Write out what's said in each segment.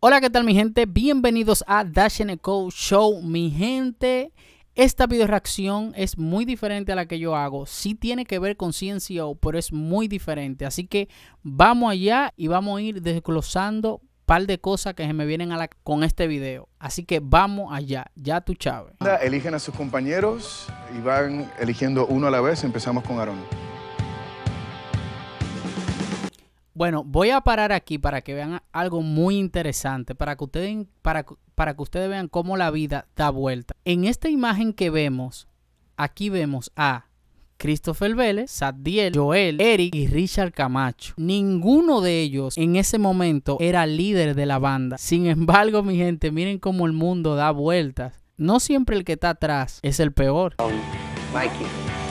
Hola, ¿qué tal mi gente? Bienvenidos a Dash Echo Show, mi gente. Esta video reacción es muy diferente a la que yo hago. Sí tiene que ver con CNCO, pero es muy diferente. Así que vamos allá y vamos a ir desglosando un par de cosas que se me vienen con este video. Así que vamos allá, ya tú Chávez. Eligen a sus compañeros y van eligiendo uno a la vez. Empezamos con Aaron. Bueno, voy a parar aquí para que vean algo muy interesante, para que ustedes vean cómo la vida da vuelta. En esta imagen que vemos, aquí vemos a Christopher Vélez, Zaddiel, Joel, Eric y Richard Camacho. Ninguno de ellos en ese momento era líder de la banda. Sin embargo, mi gente, miren cómo el mundo da vueltas. No siempre el que está atrás es el peor. Mikey.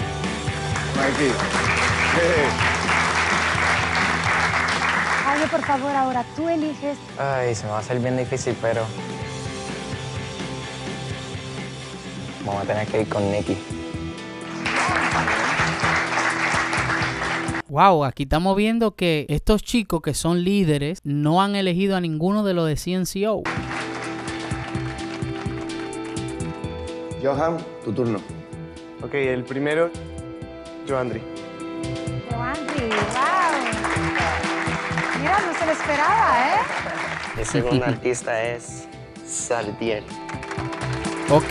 Jaime, por favor, ahora tú eliges. Ay, se me va a hacer bien difícil, pero vamos a tener que ir con Nicky. Wow, aquí estamos viendo que estos chicos que son líderes no han elegido a ninguno de los de CNCO. Johan, tu turno. Ok, el primero, Joandri. Joandri, wow. Mira, no se lo esperaba, ¿eh? El segundo artista es Zaddiel. Ok.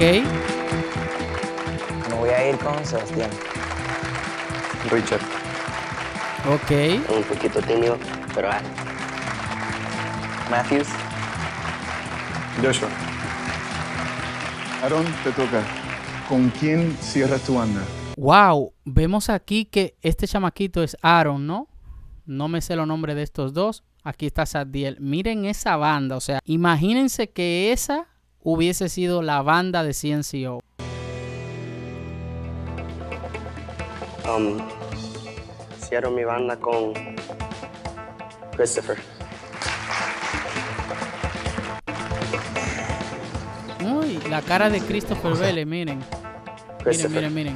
Me voy a ir con Sebastián. Richard. Ok. Un poquito tímido, pero Matthews. Joshua. Aaron, te toca. ¿Con quién cierras tu banda? Wow, vemos aquí que este chamaquito es Aaron, ¿no? No me sé los nombres de estos dos. Aquí está Zaddiel. Miren esa banda, o sea, imagínense que esa hubiese sido la banda de CNCO. Cierro mi banda con Christopher. Uy, la cara de Christopher Vélez, miren. Miren.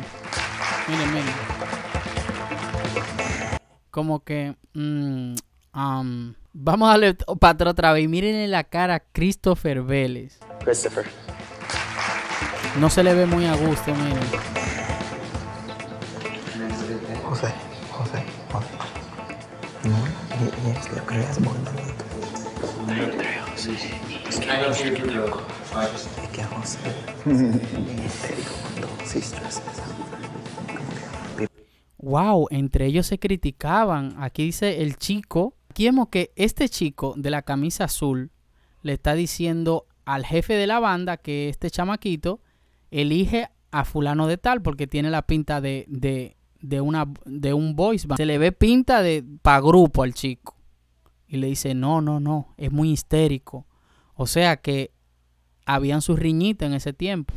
Como que vamos a darle para atrás otra vez. Miren la cara a Christopher Vélez. Christopher. No se le ve muy a gusto, miren. José. No, yo creo que es bueno. Es que a José es histérico cuando se estresa. Wow, entre ellos se criticaban. Aquí dice el chico. Aquí vemos que este chico de la camisa azul le está diciendo al jefe de la banda que este chamaquito elige a fulano de tal porque tiene la pinta de un voice band. Se le ve pinta de pa' grupo al chico. Y le dice, no, es muy histérico. O sea que habían sus riñitas en ese tiempo.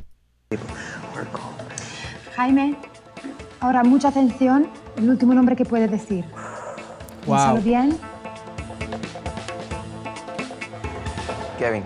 Jaime, ahora mucha atención. El último nombre que puedes decir. Piénsalo Wow. bien. Kevin.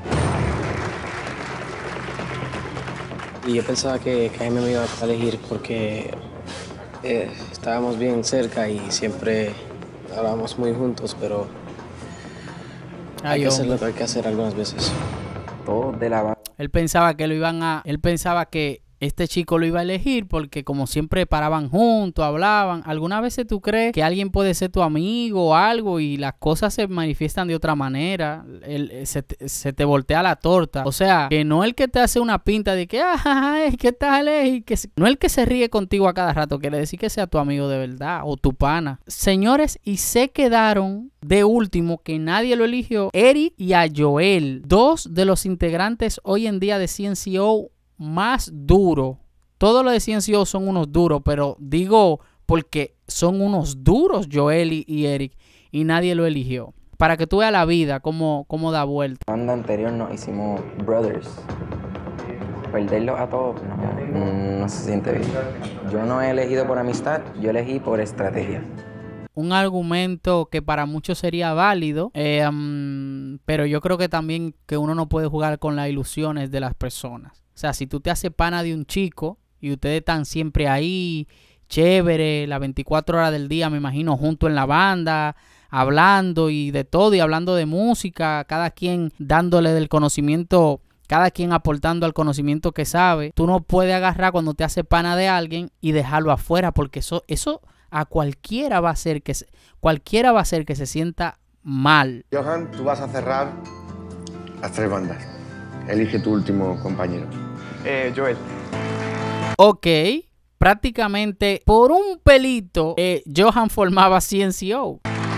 Y yo pensaba que Jaime me iba a elegir porque estábamos bien cerca y siempre hablábamos muy juntos, pero hay que hacer lo que hay que hacer algunas veces. Todos de la banda. Él pensaba que este chico lo iba a elegir porque como siempre paraban juntos, hablaban. ¿Alguna vez tú crees que alguien puede ser tu amigo o algo y las cosas se manifiestan de otra manera? Se te voltea la torta. O sea, que no el que te hace una pinta de que, es que tal es, no el que se ríe contigo a cada rato, quiere decir que sea tu amigo de verdad o tu pana. Señores, y se quedaron de último, que nadie lo eligió, Eric y a Joel, dos de los integrantes hoy en día de CNCO más duro. Todos los de CNCO son unos duros, pero digo porque son unos duros Joel y Eric y nadie lo eligió. Para que tú veas la vida cómo da vuelta. La banda anterior nos hicimos brothers. Perderlos a todos no se siente bien. Yo no he elegido por amistad, yo elegí por estrategia. Un argumento que para muchos sería válido, pero yo creo que también que uno no puede jugar con las ilusiones de las personas. O sea, si tú te haces pana de un chico y ustedes están siempre ahí, chévere, las 24 horas del día, me imagino, junto en la banda, hablando y de todo y hablando de música, cada quien dándole del conocimiento, cada quien aportando al conocimiento que sabe. Tú no puedes agarrar cuando te hace pana de alguien y dejarlo afuera, porque eso a cualquiera va a hacer que se sienta mal. Johan, tú vas a cerrar las 3 bandas. Elige tu último compañero. Joel. Ok, prácticamente por un pelito Johan formaba CNCO.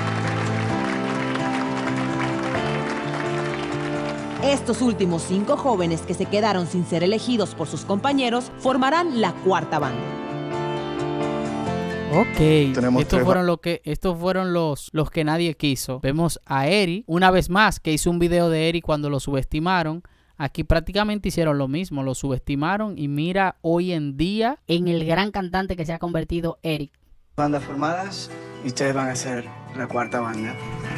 Estos últimos 5 jóvenes que se quedaron sin ser elegidos por sus compañeros formarán la cuarta banda. Ok, estos fueron los que nadie quiso. Vemos a Eri, una vez más, que hizo un video de Eri cuando lo subestimaron. Aquí prácticamente hicieron lo mismo, lo subestimaron y mira hoy en día en el gran cantante que se ha convertido Eric. Bandas formadas y ustedes van a ser la cuarta banda.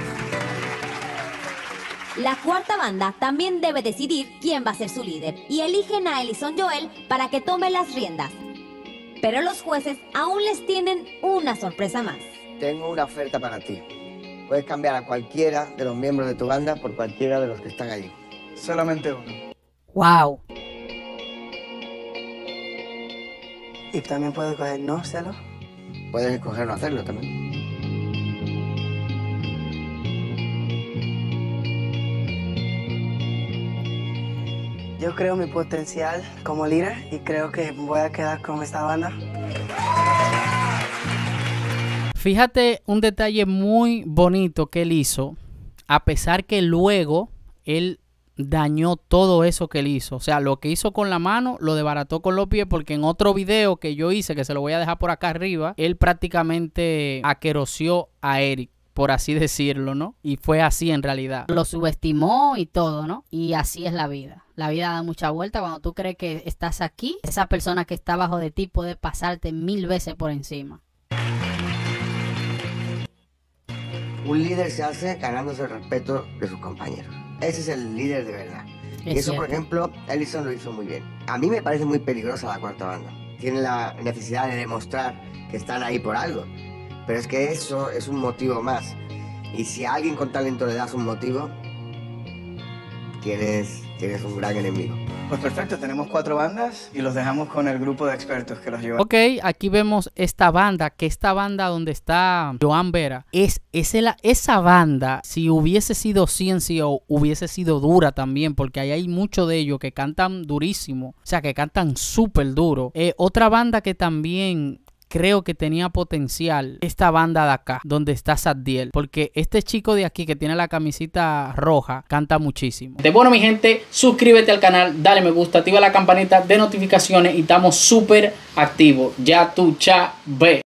La cuarta banda también debe decidir quién va a ser su líder y eligen a Ellison Joel para que tome las riendas. Pero los jueces aún les tienen una sorpresa más. Tengo una oferta para ti. Puedes cambiar a cualquiera de los miembros de tu banda por cualquiera de los que están allí. Solamente uno. ¡Wow! ¿Y también puedo escoger no hacerlo? Puedes escoger no hacerlo también. Yo creo mi potencial como líder y creo que voy a quedar con esta banda. Fíjate un detalle muy bonito que él hizo, a pesar que luego él dañó todo eso que él hizo. O sea, lo que hizo con la mano lo desbarató con los pies, porque en otro video que yo hice, que se lo voy a dejar por acá arriba, él prácticamente aquerosió a Eric, por así decirlo, ¿no? Y fue así en realidad. Lo subestimó y todo, ¿no? Y así es la vida. La vida da mucha vuelta. Cuando tú crees que estás aquí, esa persona que está abajo de ti puede pasarte 1000 veces por encima. Un líder se hace ganándose el respeto de sus compañeros. Ese es el líder de verdad. Y eso, por ejemplo, Ellison lo hizo muy bien. A mí me parece muy peligrosa la cuarta banda. Tienen la necesidad de demostrar que están ahí por algo. Pero es que eso es un motivo más. Y si a alguien con talento le das un motivo, tienes un gran enemigo. Pues perfecto, tenemos 4 bandas y los dejamos con el grupo de expertos que los lleva. Ok, aquí vemos esta banda, donde está Joan Vera. Esa banda, si hubiese sido CNCO, hubiese sido dura también, porque ahí hay muchos de ellos que cantan durísimo. O sea, que cantan súper duro. Otra banda que también creo que tenía potencial, esta banda de acá, donde está Saddiel, porque este chico de aquí que tiene la camisita roja canta muchísimo. Bueno, mi gente, suscríbete al canal, dale me gusta, activa la campanita de notificaciones y estamos súper activos. Ya tú, cha, ve.